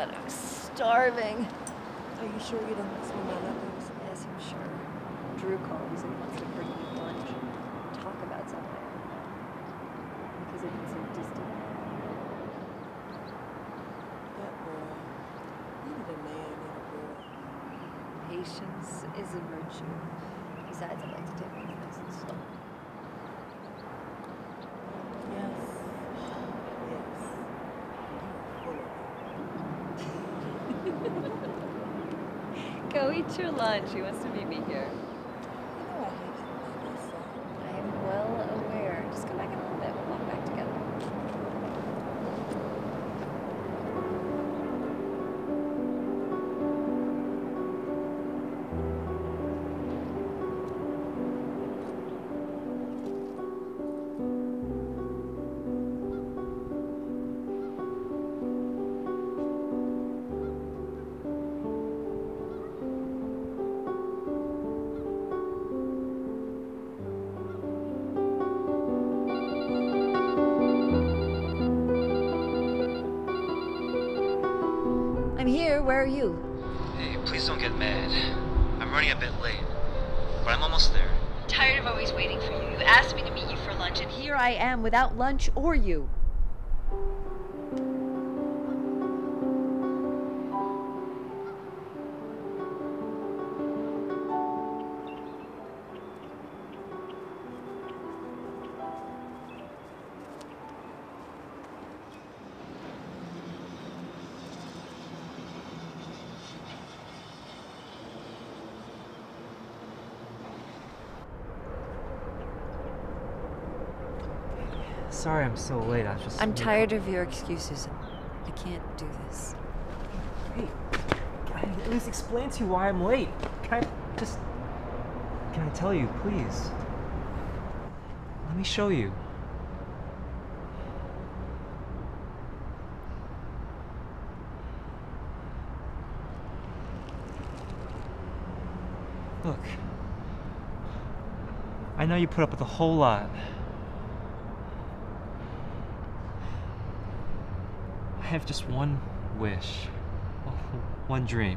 God, I'm starving. Are you sure you don't miss me, my lovers? Yes, I'm sure. Drew called. He said he wants to bring me lunch. Talk about something. Because I've been so distant. That boy. Needed a man and a girl. Patience is a virtue. Besides, I like to take things nice and slow. Yes. Yes. You're full of it. Go eat your lunch. He wants to meet me here. You know I hate you by myself. I am well aware. Just come back in a little bit. We'll walk back together. I'm here. Where are you? Hey, please don't get mad. I'm running a bit late, but I'm almost there. I'm tired of always waiting for you. You asked me to meet you for lunch, and here I am without lunch or you. Sorry I'm so late. I'm tired of your excuses. I can't do this. Hey, at least explain to you why I'm late. Can I tell you, please? Let me show you. Look, I know you put up with a whole lot. I have just one wish, one dream.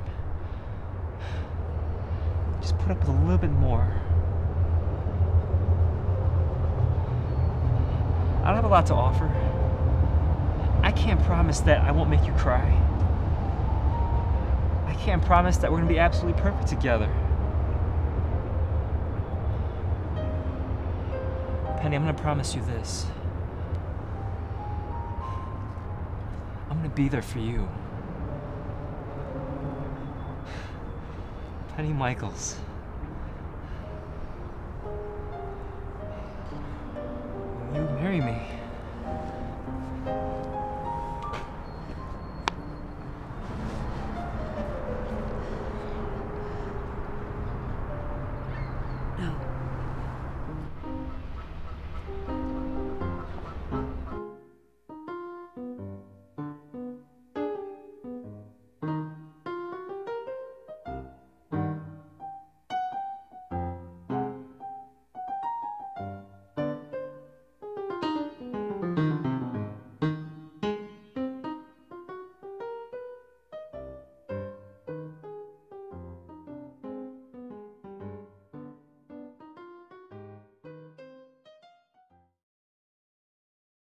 Just put up with a little bit more. I don't have a lot to offer. I can't promise that I won't make you cry. I can't promise that we're gonna be absolutely perfect together. Penny, I'm gonna promise you this. I'm gonna be there for you. Penny Michaels. Will you marry me?